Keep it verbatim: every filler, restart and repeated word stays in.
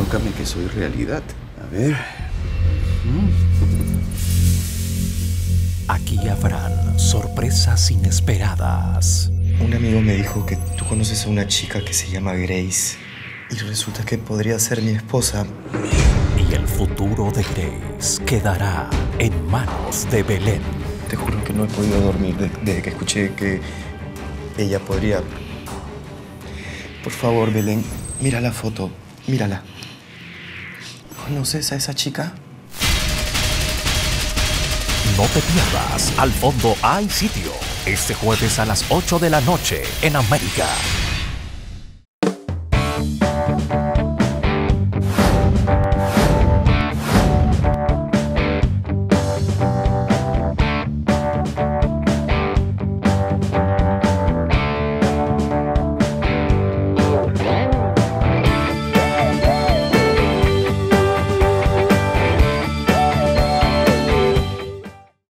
Provócame que soy realidad. A ver. ¿Mm? Aquí habrán sorpresas inesperadas. Un amigo me dijo que tú conoces a una chica que se llama Grace. Y resulta que podría ser mi esposa. Y el futuro de Grace quedará en manos de Belén. Te juro que no he podido dormir desde que escuché que ella podría... Por favor, Belén, mira la foto. Mírala. ¿Conoces a esa chica? No te pierdas Al Fondo Hay Sitio, este jueves a las ocho de la noche en América.